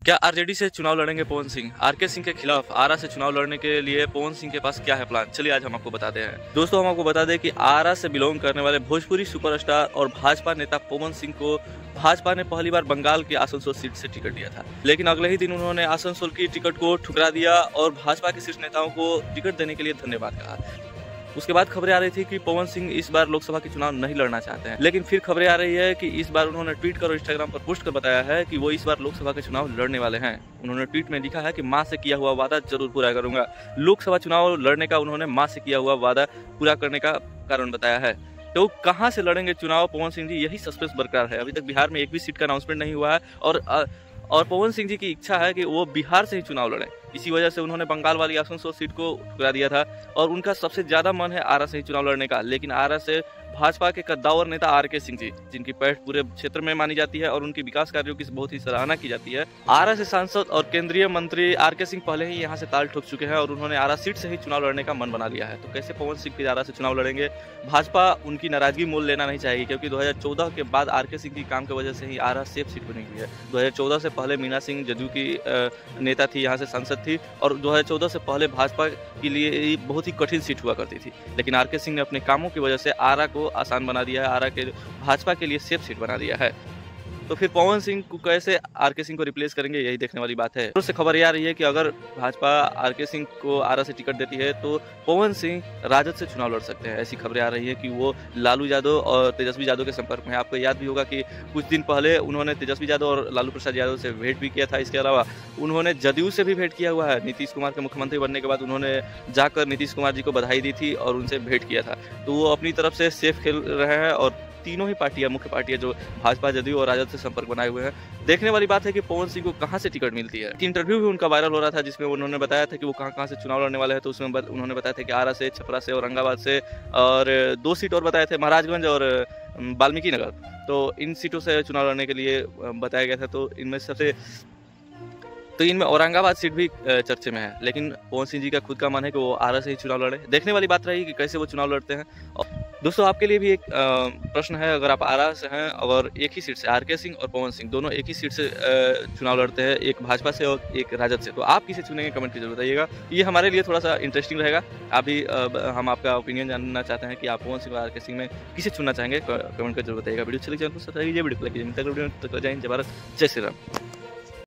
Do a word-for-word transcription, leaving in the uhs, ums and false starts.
क्या आरजेडी से चुनाव लड़ेंगे पवन सिंह? आरके सिंह के खिलाफ आरा से चुनाव लड़ने के लिए पवन सिंह के पास क्या है प्लान? चलिए आज हम आपको बताते हैं। दोस्तों, हम आपको बता दें कि आरा से बिलोंग करने वाले भोजपुरी सुपरस्टार और भाजपा नेता पवन सिंह को भाजपा ने पहली बार बंगाल के आसनसोल सीट से टिकट दिया था, लेकिन अगले ही दिन उन्होंने आसनसोल की टिकट को ठुकरा दिया और भाजपा के शीर्ष नेताओं को टिकट देने के लिए धन्यवाद कहा। उसके बाद खबरें आ रही थी कि पवन सिंह इस बार लोकसभा के चुनाव नहीं लड़ना चाहते हैं, लेकिन फिर खबरें आ रही है कि इस बार उन्होंने ट्वीट कर और इंस्टाग्राम पर पोस्ट कर बताया है कि वो इस बार लोकसभा के चुनाव लड़ने वाले हैं। उन्होंने ट्वीट में लिखा है कि मां से किया हुआ वादा जरूर पूरा करूंगा। लोकसभा चुनाव लड़ने का उन्होंने मां से किया हुआ वादा पूरा करने का कारण बताया है। तो कहां से लड़ेंगे चुनाव पवन सिंह जी, यही सस्पेंस बरकरार है। अभी तक बिहार में एक भी सीट का अनाउंसमेंट नहीं हुआ है और और पवन सिंह जी की इच्छा है कि वो बिहार से ही चुनाव लड़ें। इसी वजह से उन्होंने बंगाल वाली आसनसोल सीट को ठुकरा दिया था और उनका सबसे ज्यादा मन है आरा से ही चुनाव लड़ने का, लेकिन आरा से भाजपा के कद्दावर नेता आरके सिंह जी, जिनकी पैठ पूरे क्षेत्र में मानी जाती है और उनके विकास कार्यों की बहुत ही सराहना की जाती है। आरा से सांसद और केंद्रीय मंत्री आरके सिंह पहले ही यहां से ताल ठोक चुके हैं और उन्होंने आरा सीट से ही चुनाव लड़ने का मन बना लिया है। तो कैसे पवन सिंह फिर आरा से चुनाव लड़ेंगे? भाजपा उनकी नाराजगी मोल लेना नहीं चाहेगी, क्योंकि दो हजार चौदह के बाद आरके सिंह की काम की वजह से ही आरा सेफ सीट बनी हुई है। दो हजार चौदह से पहले मीना सिंह जदयू की नेता थी, यहाँ से सांसद थी और दो हजार चौदह से पहले भाजपा के लिए बहुत ही कठिन सीट हुआ करती थी, लेकिन आरके सिंह ने अपने कामों की वजह से आरा को आसान बना दिया है, आरा के भाजपा के लिए सेफ सीट बना दिया है। तो फिर पवन सिंह को कैसे आरके सिंह को रिप्लेस करेंगे, यही देखने वाली बात है। उससे खबर यह आ रही है कि अगर भाजपा आरके सिंह को आरा से टिकट देती है तो पवन सिंह राजद से चुनाव लड़ सकते हैं। ऐसी खबरें आ रही है कि वो लालू यादव और तेजस्वी यादव के संपर्क में। आपको याद भी होगा कि कुछ दिन पहले उन्होंने तेजस्वी यादव और लालू प्रसाद यादव से भेंट भी किया था। इसके अलावा उन्होंने जदयू से भी भेंट किया हुआ है। नीतीश कुमार के मुख्यमंत्री बनने के बाद उन्होंने जाकर नीतीश कुमार जी को बधाई दी थी और उनसे भेंट किया था। तो वो अपनी तरफ से सेफ खेल रहे हैं और तीनों ही पार्टियां, मुख्य पार्टियां जो भाजपा, जदयू और राजद से संपर्क बनाए हुए हैं। देखने वाली बात है कि पवन सिंह को कहां से टिकट मिलती है। इंटरव्यू भी उनका वायरल हो रहा था जिसमें उन्होंने बताया था कि वो कहां कहां से चुनाव लड़ने वाले हैं। तो उसमें उन्होंने बताया था कि आरा से, छपरा से, औरंगाबाद से और दो सीट और बताए थे, महाराजगंज और वाल्मीकि नगर। तो इन सीटों से चुनाव लड़ने के लिए बताया गया था। तो इनमें सबसे तो इनमें औरंगाबाद सीट भी चर्चे में है, लेकिन पवन सिंह जी का खुद का मन है कि वो आरा से ही चुनाव लड़े। देखने वाली बात रही कि कैसे वो चुनाव लड़ते हैं। दोस्तों, आपके लिए भी एक प्रश्न है। अगर आप आरा से हैं और एक ही सीट से आरके सिंह और पवन सिंह दोनों एक ही सीट से चुनाव लड़ते हैं, एक भाजपा से और एक राजद से, तो आप किसे चुनेंगे? कमेंट की जरूर बताइएगा। ये हमारे लिए थोड़ा सा इंटरेस्टिंग रहेगा। अभी हम आपका ओपिनियन जानना चाहते हैं कि आप पवन सिंह और आरके सिंह में किसे चुनना चाहेंगे। कमेंट कर जरूर बताइएगा। वीडियो चलिए चैनल को सब्सक्राइब कीजिए, वीडियो को लाइक कीजिए। जय भारत, जय श्री राम।